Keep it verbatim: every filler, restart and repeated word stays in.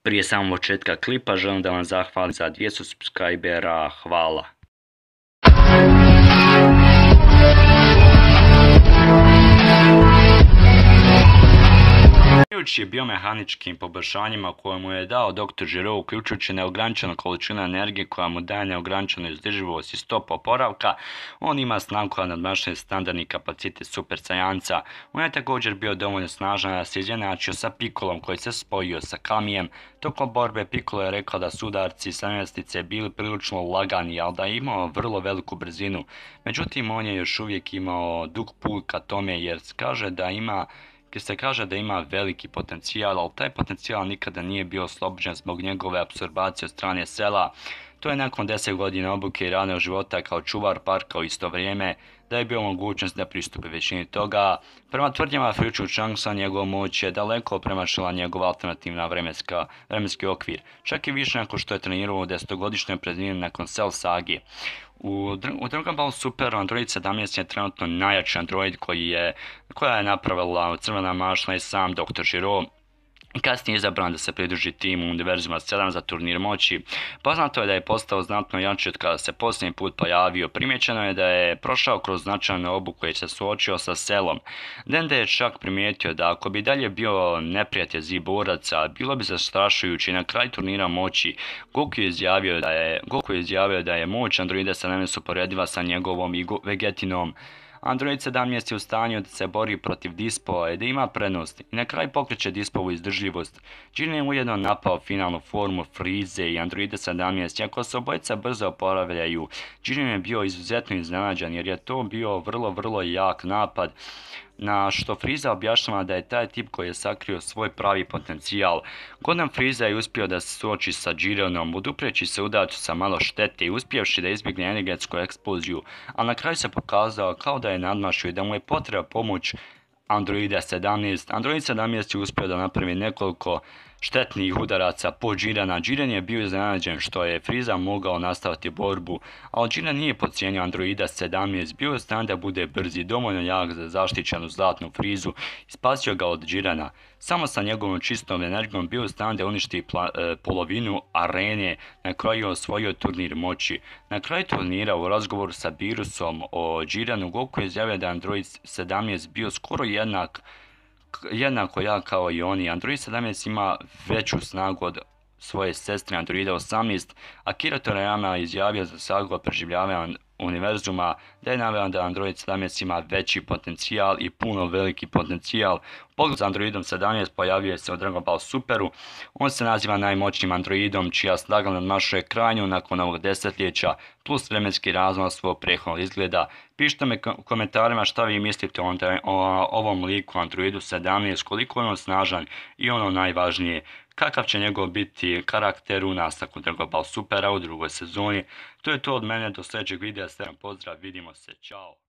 Prije samog početka klipa želim da vam zahvalim za dvjesto subscribera, hvala. Zahvaljujući biomehaničkim poboljšanjima koje mu je dao doktor Giro, uključujući neograničenu količinu energije koja mu daje neograničenu izdržljivost i stopu oporavka, on ima snagu koja nadmašuje standardni kapacitet Super Saiyanca. On je također bio dovoljno snažan da se izjednačio sa Piccolom koji se spojio sa Kamijem. Tokom borbe Piccolo je rekao da su udarci sedamnaestice bili prilično lagani, ali da je imao vrlo veliku brzinu. Međutim, on je još uvijek imao dug put ka tome jer kaže da ima Gdje se kaže da ima veliki potencijal, ali taj potencijal nikada nije bio oslobođen zbog njegove apsorbacije od strane sela. To je nakon deset godina obuke i radnog života kao čuvar parka u isto vrijeme da je bio mogućnost da pristupi većini toga. Prema tvrdnjama Future Chunksa, njegova moć je daleko premašila njegov alternativna vremenska, vremenski okvir, čak i više nakon što je trenirao u desetogodišnjoj praznini nakon Cell sagi. U, u Dragon Ball Super Android sedamnaest je trenutno najjači android koji je, koja je napravila crvena mašna i sam doktor Giro. Kasnije je izabran da se pridruži timu Univerzuma sedam za turnir moći. Poznato je da je postao znatno jači od kada se posljednji put pojavio. Primjećeno je da je prošao kroz značajnu obuku i se suočio sa selom. Dende je čak primijetio da ako bi dalje bio neprijatelj Ziboraca, bilo bi zastrašujući. Na kraju turnira moći Goku je izjavio da je, Goku je izjavio da je moć Androida sedamnaest uporediva sa njegovom i Vegetinom. Android sedamnaest je u stanju da se bori protiv Dispova i da ima prednost i na kraju pokreće Dispovu izdržljivost. Jiren je ujedno napao finalnu formu Frieze i Androida sedamnaest, iako se obojica brzo oporavljaju. Jiren je bio izuzetno iznenađen jer je to bio vrlo vrlo jak napad, na što Frieza objašnjava da je taj tip koji je sakrio svoj pravi potencijal. Golden Frieza je uspio da se suoči sa Jirenom, oduprijeći se udarcu sa malo štete i uspjevši da izbjegne energetsku eksploziju, a na kraju se pokazao kao da je nadmašio i da mu je potrebna pomoć Androida sedamnaest. Android sedamnaest je uspio da napravi nekoliko štetnih udaraca po Jirena. Jiren je bio iznenađen što je Frieza mogao nastaviti borbu, ali Jiren nije podcijenio Androida sedamnaest, bio je stan da bude brzi, dovoljno jak za zaštićenu zlatnu Friezu i spasio ga od Jirena. Samo sa njegovom čistom energijom bio je stan da uništi e, polovinu arene, na kraju je osvojio turnir moći. Na kraju turnira u razgovoru sa Birusom o Jirenu, Goku je izjavio da Android sedamnaest bio skoro jednak jednako jak kao i oni. Android sedamnaest ima veću snagu od svoje sestre Androida osamnaest, a Akira Toriyama je izjavio za sagu o preživljavanju univerzuma da je naveo da Android sedamnaest ima veći potencijal i puno veliki potencijal. U pogledu za Androidom sedamnaest pojavio se u Dragon Ball Superu. On se naziva najmoćnijim androidom čija snaga nadmašuje krajnju nakon ovog desetljeća plus vremenski razvoj svog prethodnog izgleda. Pišite mi u komentarima šta vi mislite o, o ovom liku Androidu sedamnaest, koliko je on snažan i ono najvažnije, kakav će njegov biti karakter u nastavku Dragon Ball Supera u drugoj sezoni. To je to od mene, do sljedećeg videa, sretan pozdrav, vidimo se, čao.